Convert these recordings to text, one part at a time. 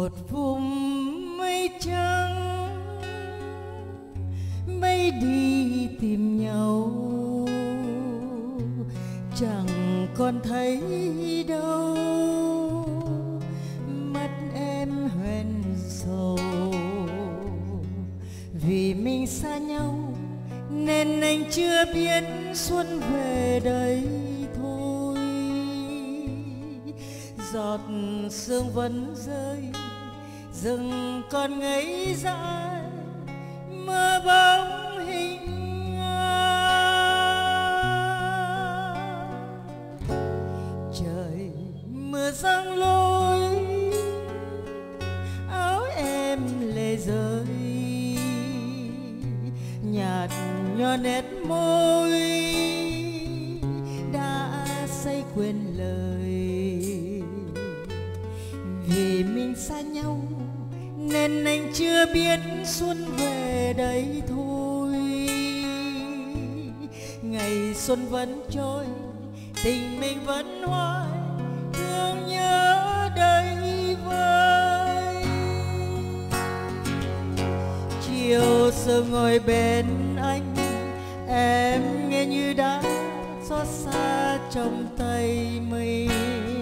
một vùng mây trắng, mây đi tìm nhau chẳng còn thấy đâu, mắt em hoen sầu vì mình xa nhau nên anh chưa biết xuân về đây thôi. Giọt sương vẫn rơi, rừng còn ngây dại mơ bóng hình ai. Trời mưa giăng lối, áo em lệ rơi, nhạt nhòa nét môi đã say quên lời. Vì mình xa nhau nên anh chưa biết xuân về đây thôi. Ngày xuân vẫn trôi, tình mình vẫn hoài, thương nhớ đây vơi. Chiều sương ngồi bên anh, em nghe như đã xót xa trong tay mình.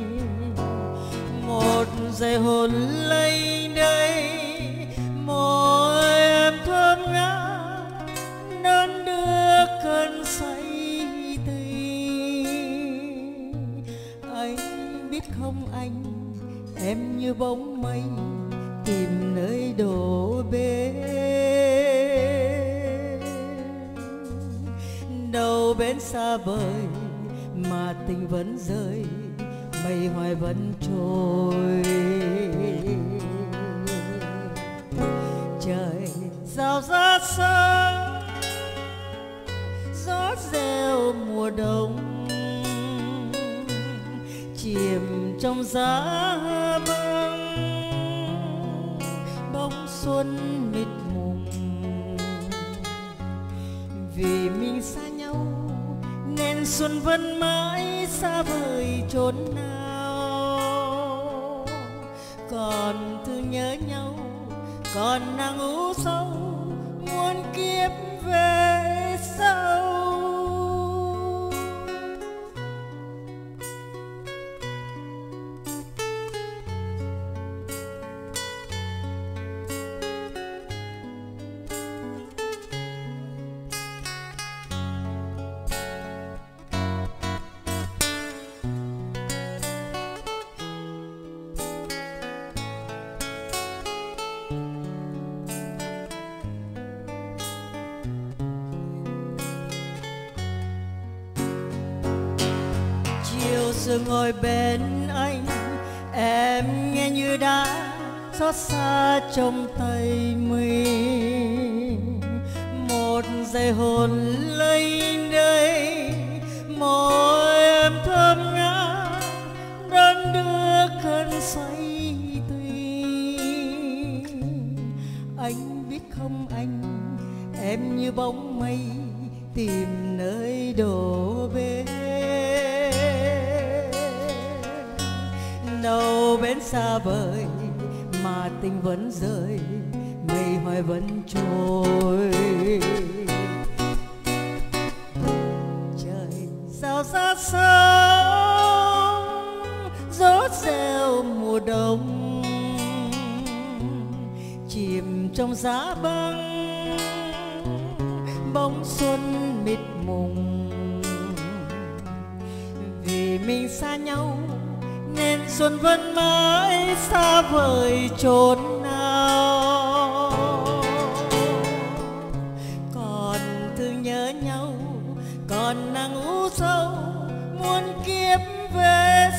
Một giây hồn lây đây, môi em thơm ngát đón đưa cơn say tình. Anh biết không anh, em như bóng mây tìm nơi đổ bên. Đâu bên xa vời mà tình vẫn rơi, mây hoài vẫn trôi. Trời rào rát sáng, gió reo mùa đông, chìm trong giá băng, bóng xuân mịt mùng. Vì mình xa nhau nên xuân vẫn mãi xa vời chốn nào. Còn thương nhớ nhau, còn nắng u sâu muôn kiếp về sau. Sương ngồi bên anh, em nghe như đã xót xa trong tay mình. Một giây hồn lây đây, môi em thơm ngát đón đưa cơn say tình. Anh biết không anh, em như bóng mây tìm nơi đổ bên. Đâu bên xa vời mà tình vẫn rơi, mây hoài vẫn trôi. Trời sao rát sớm, gió reo mùa đông, chìm trong giá băng, bóng xuân mịt mùng. Vì mình xa nhau nên xuân vẫn mãi xa vời chốn nào. Còn thương nhớ nhau, còn nắng u sâu muôn kiếp về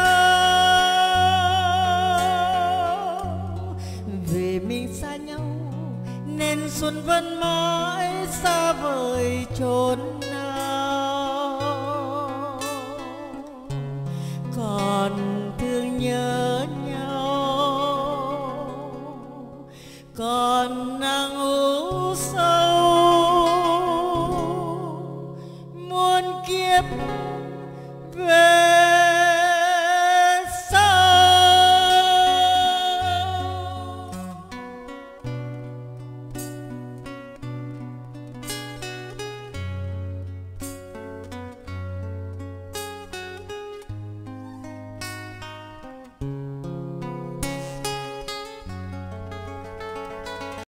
sau. Vì mình xa nhau nên xuân vẫn mãi xa vời chốn nào. Còn thương nhớ nhau, còn nắng u sâu muôn kiếp về